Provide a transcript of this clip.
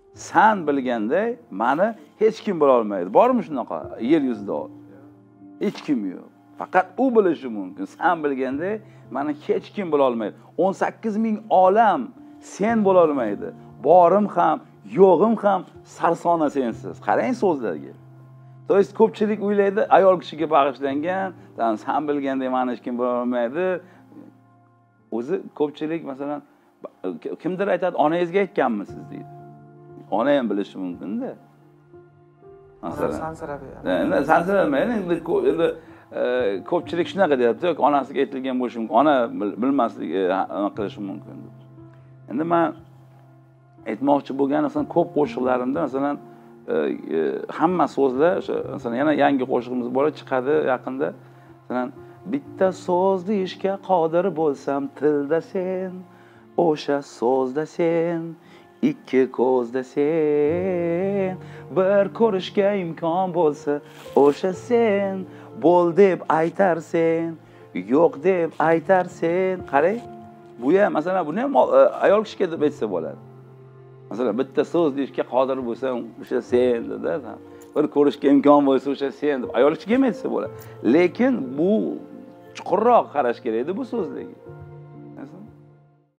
Sen bilganda meni hech kim bila olmaydi. Bormi shunaqa yer yuzida? Hech kim yo'q. Faqat u bilishi mumkin. Sen bilganda meni hech kim bila olmaydi. 18 ming olam sen bo'la olmaydi. Borim ham, yo'g'im ham sarsona sensiz. Qarang so'zlarga. To'g'ri, ko'pchilik o'ylaydi, ayol kishiga bag'ishlangan, sen bilganda meni hech kim bila olmaydi. O'zi ko'pchilik masalan kimdir aytadi, onangizga aytganmisiz deydi. Ona ham bilishi mumkin-da. Masalan, sansiramaydi. Endi ko'pchilik shunaqa deyapti, yoki onasiga aytilgan bo'lishi mumkin. Ona bilmasligi qilishi mumkin. Endi men aytmoqchi bo'lgan masalan ko'p qo'shiqlarimda masalan hamma so'zlar o'sha masalan yana yangi qo'shiqimiz bor chiqadi yaqinda. Masalan bitta so'z deyishga qodir bo'lsam tilda sen, o'sha so'zda sen, ikki ko'zda sen, bir ko'rishga imkon bo'lsa o'sha sen, bo'l deb aytarsen, yo'q deb aytarsen. Qarang, bu ham masalan buni ham ayol kishiga deb aytsa bo'ladi. Masalan bitta so'z deyishga qodir bo'lsam o'sha sen dedi. Bir ko'rishga imkon bo'lsa o'sha sen deb ayol kishiga ham aytsa bo'ladi. Lekin bu chuqurroq qarash kerak edi bu so'zlarga.